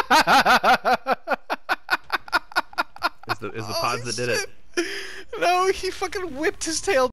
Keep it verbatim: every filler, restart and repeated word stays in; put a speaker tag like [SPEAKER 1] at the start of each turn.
[SPEAKER 1] Is the is the
[SPEAKER 2] Oh,
[SPEAKER 1] pods that did it?
[SPEAKER 2] shit. No, he fucking whipped his tail